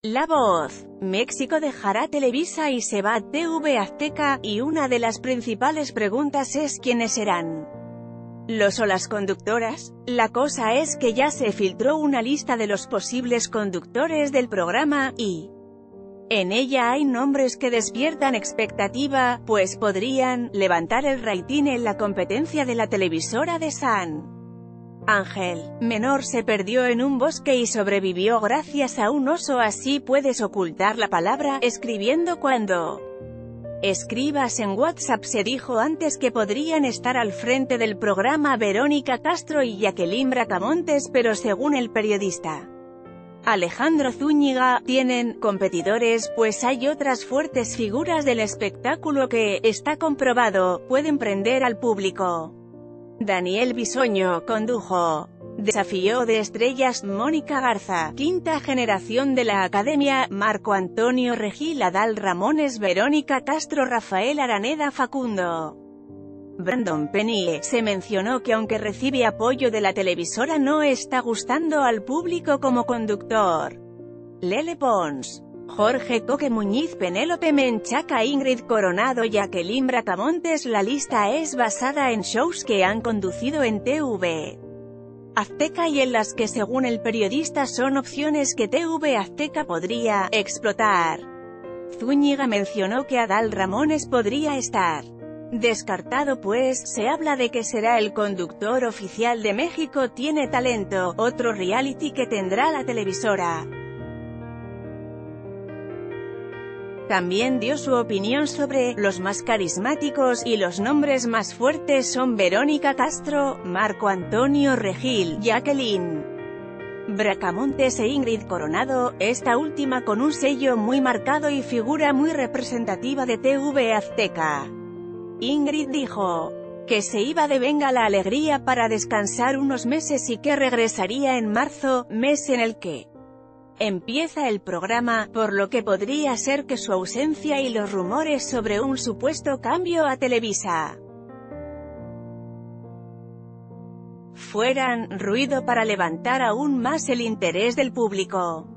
La Voz. México dejará Televisa y se va a TV Azteca, y una de las principales preguntas es ¿quiénes serán los o las conductoras? La cosa es que ya se filtró una lista de los posibles conductores del programa, y en ella hay nombres que despiertan expectativa, pues podrían levantar el rating en la competencia de la televisora de San Ángel. Menor se perdió en un bosque y sobrevivió gracias a un oso. Así puedes ocultar la palabra escribiendo cuando escribas en WhatsApp. Se dijo antes que podrían estar al frente del programa Verónica Castro y Jacqueline Bracamontes, pero según el periodista Alejandro Zúñiga, tienen competidores, pues hay otras fuertes figuras del espectáculo que, está comprobado, pueden prender al público. Daniel Bisoño condujo Desafío de Estrellas, Mónica Garza, quinta generación de la Academia, Marco Antonio Regil, Adal Ramones, Verónica Castro, Rafael Araneda, Facundo, Brandon Penie. Se mencionó que aunque recibe apoyo de la televisora no está gustando al público como conductor. Lele Pons, Jorge Coque Muñiz, Penélope Menchaca, Ingrid Coronado, Jacqueline Bracamontes. La lista es basada en shows que han conducido en TV Azteca y en las que según el periodista son opciones que TV Azteca podría explotar. Zúñiga mencionó que Adal Ramones podría estar descartado, pues se habla de que será el conductor oficial de México Tiene Talento, otro reality que tendrá la televisora. También dio su opinión sobre los más carismáticos, y los nombres más fuertes son Verónica Castro, Marco Antonio Regil, Jacqueline Bracamontes e Ingrid Coronado, esta última con un sello muy marcado y figura muy representativa de TV Azteca. Ingrid dijo que se iba de Venga la Alegría para descansar unos meses y que regresaría en marzo, mes en el que empieza el programa, por lo que podría ser que su ausencia y los rumores sobre un supuesto cambio a Televisa fueran ruido para levantar aún más el interés del público.